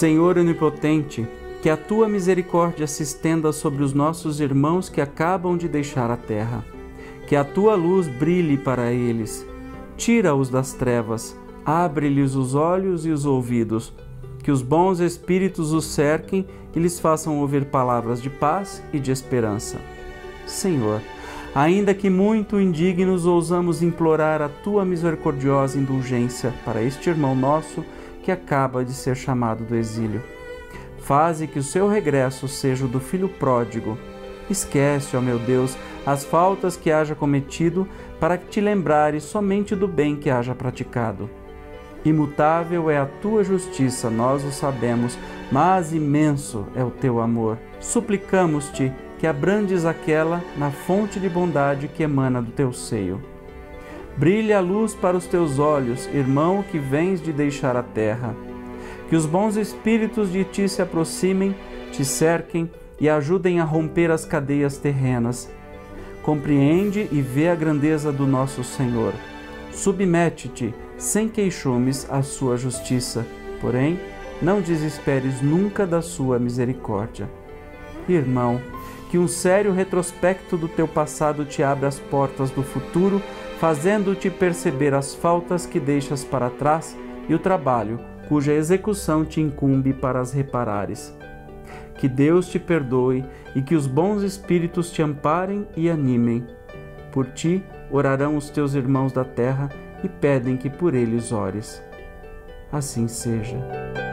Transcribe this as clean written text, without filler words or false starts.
Senhor onipotente, que a tua misericórdia se estenda sobre os nossos irmãos que acabam de deixar a terra. Que a tua luz brilhe para eles. Tira-os das trevas, abre-lhes os olhos e os ouvidos. Que os bons espíritos os cerquem e lhes façam ouvir palavras de paz e de esperança. Senhor, ainda que muito indignos, ousamos implorar a tua misericordiosa indulgência para este irmão nosso que acaba de ser chamado do exílio. Faze que o seu regresso seja o do filho pródigo. Esquece, ó meu Deus, as faltas que haja cometido, para que te lembrares somente do bem que haja praticado. Imutável é a tua justiça, nós o sabemos, mas imenso é o teu amor. Suplicamos-te que abrandes aquela na fonte de bondade que emana do teu seio. Brilha a luz para os teus olhos, irmão que vens de deixar a terra. Que os bons espíritos de ti se aproximem, te cerquem e ajudem a romper as cadeias terrenas. Compreende e vê a grandeza do nosso Senhor. Submete-te, sem queixumes, à sua justiça, porém, não desesperes nunca da sua misericórdia. Irmão, que um sério retrospecto do teu passado te abra as portas do futuro, fazendo-te perceber as faltas que deixas para trás e o trabalho cuja execução te incumbe para as reparares. Que Deus te perdoe e que os bons espíritos te amparem e animem. Por ti orarão os teus irmãos da terra e pedem que por eles ores. Assim seja.